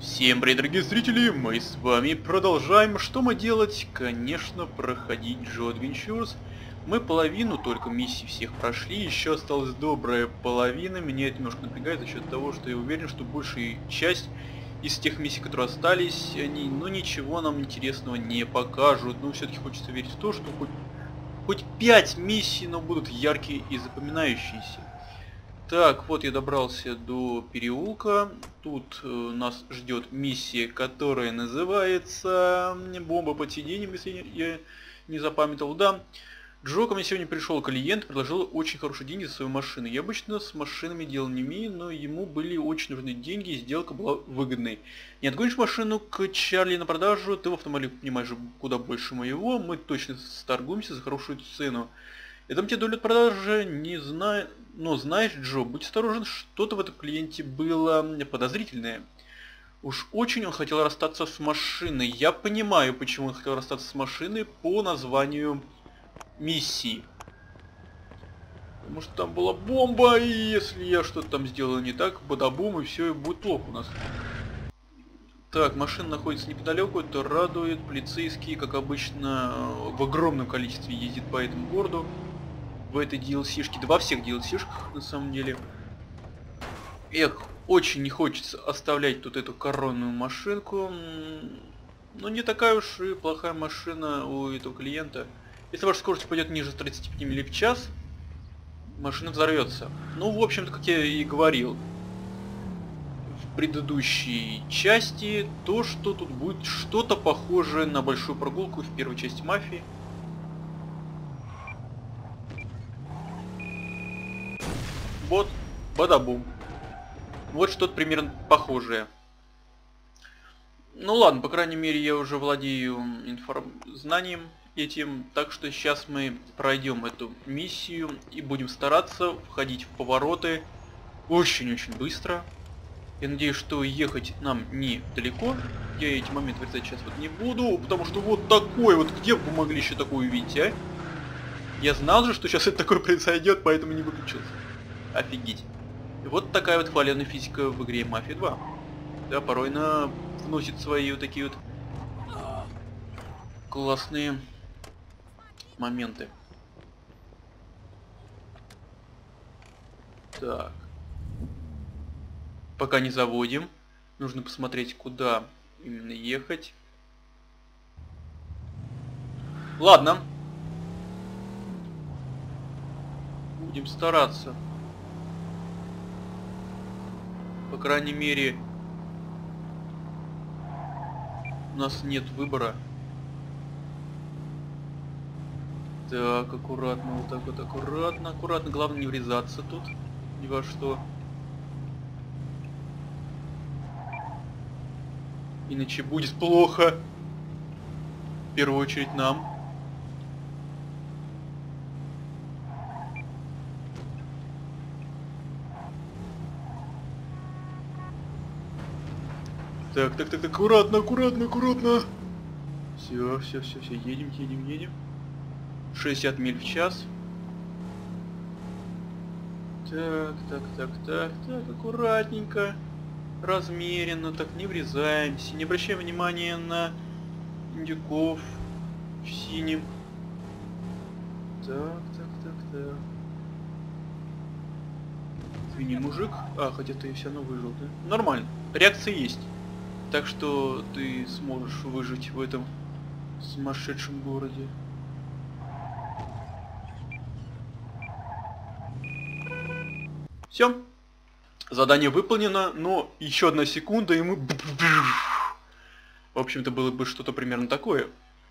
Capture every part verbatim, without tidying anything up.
Всем привет, дорогие зрители, мы с вами продолжаем. Что мы делать? Конечно, проходить Джо Adventures. Мы половину только миссий всех прошли, еще осталась добрая половина. Меня это немножко напрягает за счет того, что я уверен, что большая часть из тех миссий, которые остались, они, ну, ничего нам интересного не покажут. Но все-таки хочется верить в то, что хоть, хоть пять миссий, но будут яркие и запоминающиеся. Так, вот я добрался до переулка. Тут э, нас ждет миссия, которая называется «Бомба под сиденьем», если я не запамятовал. Да, Джо, ко мне сегодня пришел клиент, предложил очень хорошие деньги за свою машину. Я обычно с машинами дел не имею, но ему были очень нужны деньги, и сделка была выгодной. Не отгонишь машину к Чарли на продажу, ты в автомобиле понимаешь куда больше моего, мы точно сторгуемся за хорошую цену. Я дам тебе долю от продажи, не знаю, но знаешь, Джо, будь осторожен, что-то в этом клиенте было подозрительное. Уж очень он хотел расстаться с машиной. Я понимаю, почему он хотел расстаться с машиной по названию миссии. Потому что там была бомба, и если я что-то там сделал не так, бадабум, и все, и будет плохо у нас. Так, машина находится неподалеку, это радует. Полицейские, как обычно, в огромном количестве ездят по этому городу. В этой ди эл си-шке, да во всех ди эл си-шках на самом деле. Эх, очень не хочется оставлять тут эту коронную машинку. Но не такая уж и плохая машина у этого клиента. Если ваша скорость пойдет ниже тридцати пяти миль в час, машина взорвется. Ну, в общем-то, как я и говорил в предыдущей части, то, что тут будет что-то похожее на большую прогулку в первой части «Мафии». Вот, бадабум. Вот что-то примерно похожее. Ну ладно, по крайней мере, я уже владею информ... знанием этим. Так что сейчас мы пройдем эту миссию и будем стараться входить в повороты очень-очень быстро. Я надеюсь, что ехать нам недалеко. Я эти моменты вырезать сейчас вот не буду, потому что вот такой вот, где бы вы могли еще такое увидеть, а? Я знал же, что сейчас это такое произойдет, поэтому не выключился. Офигеть. И вот такая вот хваленая физика в игре Мафия два. Да, порой она вносит свои вот такие вот классные моменты. Так. Пока не заводим. Нужно посмотреть, куда именно ехать. Ладно. Будем стараться. По крайней мере, у нас нет выбора. Так, аккуратно, вот так вот, аккуратно, аккуратно. Главное не врезаться тут ни во что. Иначе будет плохо. В первую очередь нам. Так, так, так, так, аккуратно, аккуратно, аккуратно. Все, все, все, все, едем, едем, едем. шестьдесят миль в час. Так, так, так, так, так, аккуратненько. Размеренно, так, не врезаемся. Не обращаем внимания на индюков в синем. Так, так, так, так. Извини, мужик. А, хотя ты все равно выжил, да? Нормально. Реакция есть. Так что ты сможешь выжить в этом сумасшедшем городе. Все. Задание выполнено, но еще одна секунда, и мы... В общем-то, было бы что-то примерно такое.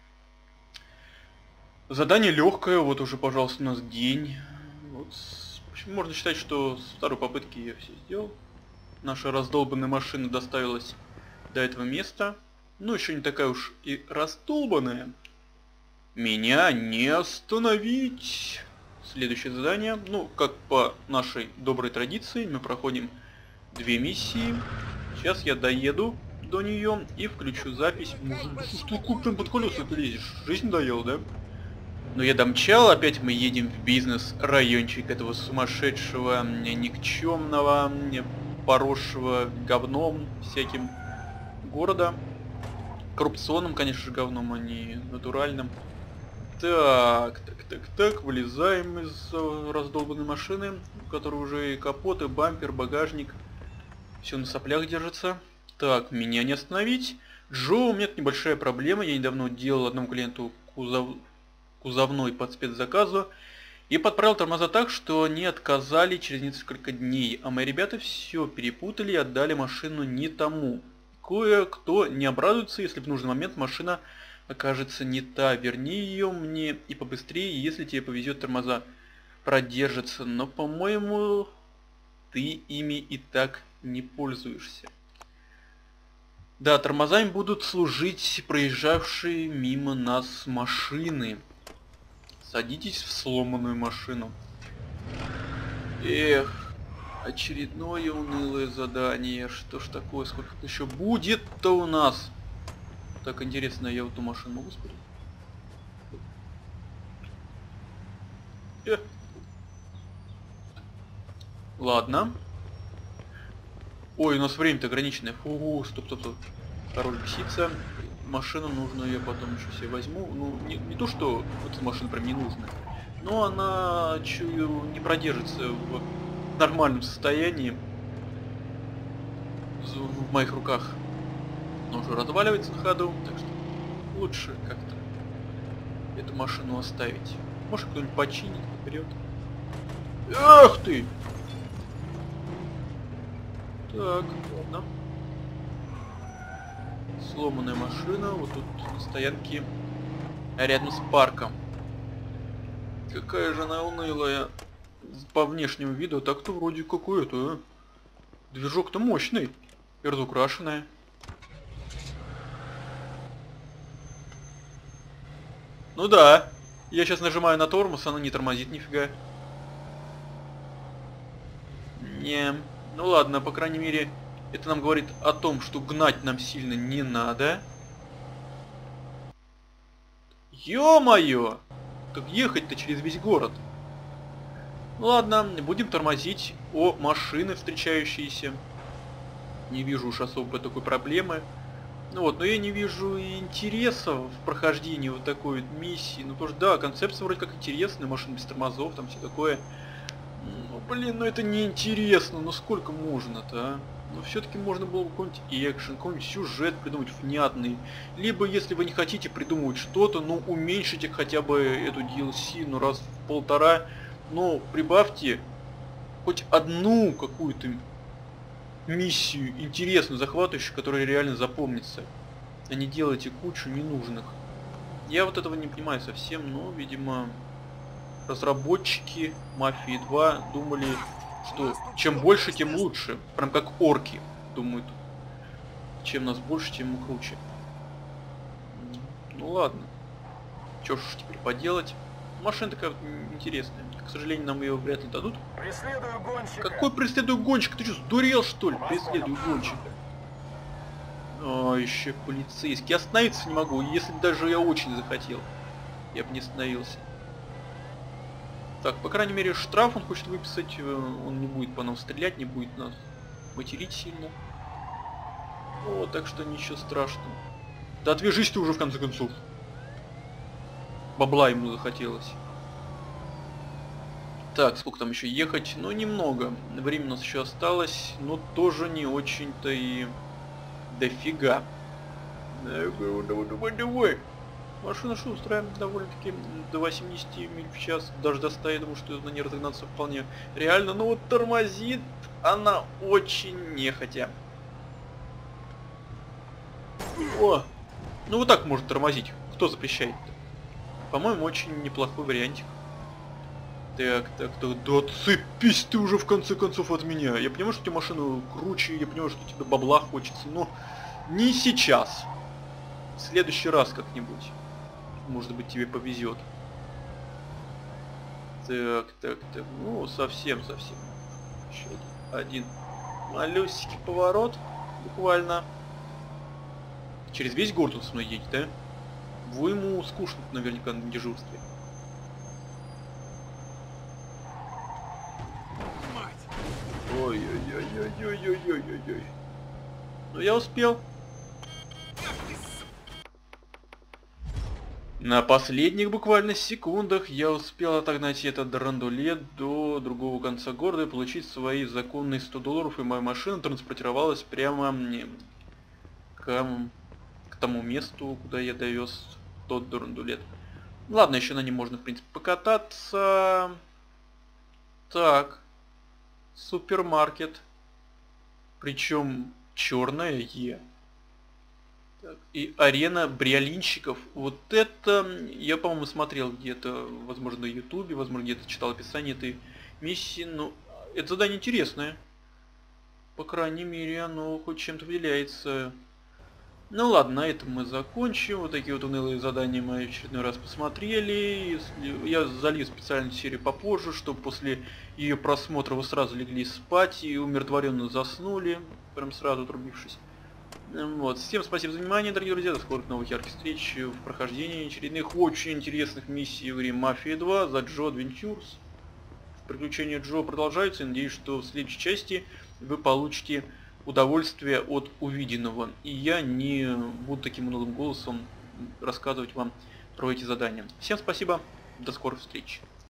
Задание легкое, вот уже, пожалуйста, у нас день. Вот. В общем, можно считать, что с второй попытки я все сделал. Наша раздолбанная машина доставилась до этого места. Ну, еще не такая уж и раздолбанная. Меня не остановить. Следующее задание. Ну, как по нашей доброй традиции, мы проходим две миссии. Сейчас я доеду до нее и включу запись. Что ты там под колеса лезешь? Жизнь доел, да? Но я домчал, опять мы едем в бизнес-райончик этого сумасшедшего, никчемного, поросшего говном всяким города. Коррупционным, конечно же, говном, а не натуральным. Так, так, так, так, вылезаем из э, раздолбанной машины, у которой уже и капот, и бампер, багажник. Все на соплях держится. Так, меня не остановить. Джо, у меня тут небольшая проблема. Я недавно делал одному клиенту кузов... кузовной под спецзаказу. И подправил тормоза так, что они отказали через несколько дней. А мои ребята все перепутали и отдали машину не тому. Кое-кто не обрадуется, если в нужный момент машина окажется не та. Верни ее мне и побыстрее, если тебе повезет, тормоза продержатся. Но, по-моему, ты ими и так не пользуешься. Да, тормозами будут служить проезжавшие мимо нас машины. Садитесь в сломанную машину. Эх, очередное унылое задание. Что ж такое, сколько еще будет-то у нас? Так, интересно, я вот эту машину могу спрятать? Э. Ладно. Ой, у нас время-то ограниченное. Фу, стоп, стоп, стоп. Король бесится. Машину нужно, я потом еще себе возьму. Ну, не, не то, что эта машина прям не нужна, но она, чую, не продержится в нормальном состоянии в моих руках. Она уже разваливается на ходу, так что лучше как-то эту машину оставить. Может, кто-нибудь починит, вперед. Ах ты! Так, ладно. Сломанная машина, вот тут на стоянке рядом с парком. Какая же она унылая по внешнему виду, так-то вроде какой-то, а? Движок-то мощный и разукрашенная. Ну да, я сейчас нажимаю на тормоз, она не тормозит нифига. Не, ну ладно, по крайней мере, это нам говорит о том, что гнать нам сильно не надо. Ё-моё! Как ехать-то через весь город? Ну ладно, будем тормозить о машины встречающиеся. Не вижу уж особо такой проблемы. Ну вот, но я не вижу и интереса в прохождении вот такой вот миссии. Ну потому что да, концепция вроде как интересная, машина без тормозов, там все такое. Ну блин, ну это не интересно, ну сколько можно-то, а? Но все-таки можно было бы какой-нибудь экшен, какой-нибудь сюжет придумать внятный. Либо, если вы не хотите придумывать что-то, ну, уменьшите хотя бы эту ди эл си, ну, раз в полтора. Ну, прибавьте хоть одну какую-то миссию интересную, захватывающую, которая реально запомнится. А не делайте кучу ненужных. Я вот этого не понимаю совсем, но, видимо, разработчики Мафии два думали, что чем больше, тем лучше. Прям как орки думают. Чем нас больше, тем мы круче. Ну ладно. Чё ж теперь поделать? Машина такая интересная. К сожалению, нам ее вряд ли дадут. Преследую гонщика. Какой преследую гонщик? Ты что, сдурел, что ли? Преследую гонщика. А, еще полицейский. Остановиться не могу, если даже я очень захотел. Я бы не остановился. Так, по крайней мере, штраф он хочет выписать. Он не будет по нам стрелять, не будет нас материть сильно. О, так что ничего страшного. Да отвяжись ты уже в конце концов. Бабла ему захотелось. Так, сколько там еще ехать? Ну, немного. Времени у нас еще осталось, но тоже не очень-то и дофига. Давай, давай, давай, давай. Машина что устраиваем довольно-таки до восьмидесяти миль в час. Даже до ста, я думаю, что на ней разогнаться вполне реально. Но вот тормозит она очень нехотя. О! Ну вот так может тормозить. Кто запрещает-то? По-моему, очень неплохой вариантик. Так, так, так, да отцепись ты уже в конце концов от меня. Я понимаю, что тебе машину круче, я понимаю, что тебе бабла хочется, но не сейчас. В следующий раз как-нибудь. Может быть, тебе повезет. Так, так, так, ну совсем-совсем. Еще один малюсенький поворот, буквально. Через весь город он со мной едет, да? Вы ему скучно наверняка на дежурстве. Ой-ой-ой-ой-ой-ой-ой-ой. Ну я успел. На последних буквально секундах я успел отогнать этот драндулет до другого конца города и получить свои законные сто долларов, и моя машина транспортировалась прямо к, к тому месту, куда я довез тот драндулет. Ладно, еще на нем можно, в принципе, покататься. Так. Супермаркет. Причем черное Е. Так, и арена бриолинщиков. Вот это я, по-моему, смотрел где-то, возможно, на ютубе, возможно, где-то читал описание этой миссии. Ну, это задание интересное. По крайней мере, оно хоть чем-то выделяется. Ну ладно, на этом мы закончим. Вот такие вот унылые задания мы в очередной раз посмотрели. Если... Я залью специальную серию попозже, чтобы после ее просмотра вы сразу легли спать и умиротворенно заснули, прям сразу отрубившись. Вот. Всем спасибо за внимание, дорогие друзья. До скорых новых ярких встреч в прохождении очередных очень интересных миссий в игре Mafia два за Джо Adventures. Приключения Джо продолжаются. Надеюсь, что в следующей части вы получите удовольствие от увиденного. И я не буду таким унылым голосом рассказывать вам про эти задания. Всем спасибо. До скорых встреч.